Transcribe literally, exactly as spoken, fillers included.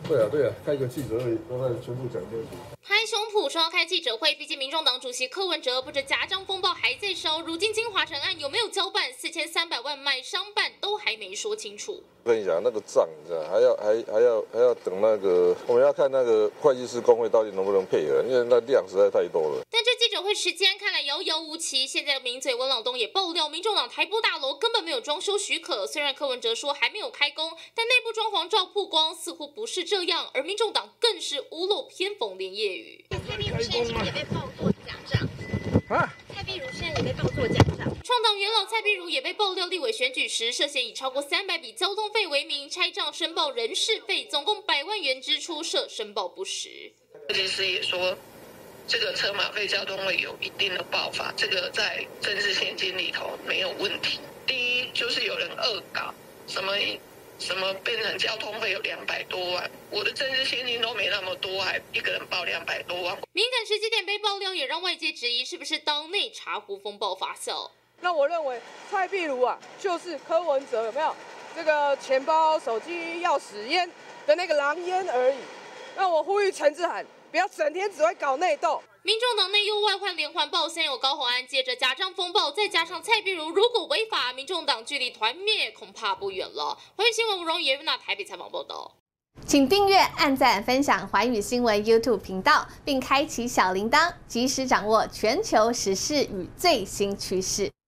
对啊，对啊，开个记者会，让他全部讲清楚。 拍胸脯说要开记者会，毕竟民众党主席柯文哲不止夹章风暴还在烧，如今金华城案有没有交办四千三百万卖商办都还没说清楚。 我跟你讲，那个账你知道，还要还还要还要等那个，我们要看那个会计师工会到底能不能配合，因为那量实在太多了。 但这记者会时间看来遥遥无期。现在的名嘴温朗东也爆料，民众党台部大楼根本没有装修许可。虽然柯文哲说还没有开工，但内部装潢照曝光，似乎不是这样。而民众党更是屋漏偏逢连夜雨。 蔡壁如现在也被爆作假账啊！ 蔡壁如现在也被爆作假账。 创党元老蔡壁如也被爆料，立委选举时涉嫌以超过三百笔交通费为名拆账申报人事费，总共百万元支出涉申报不实。 设计师也说，这个车马费交通会有一定的爆发，这个在政治现金里头没有问题。第一就是有人恶搞，什么什么变成交通费有两百多万，我的政治现金都没那么多，还一个人报两百多万。 敏感时机点被爆料，也让外界质疑是不是党内茶壶风暴发酵。 那我认为蔡壁如啊，就是柯文哲有没有这个钱包、手机、钥匙、烟的那个狼烟而已。那我呼吁陈志涵，不要整天只会搞内斗。 民众党内忧外患连环爆，先有高虹安，接着假账风暴，再加上蔡壁如，如果违法，民众党距离团灭恐怕不远了。环宇新闻吴荣也那台北采访报道。 请订阅、按赞、分享环宇新闻 YouTube 频道，并开启小铃铛，及时掌握全球时事与最新趋势。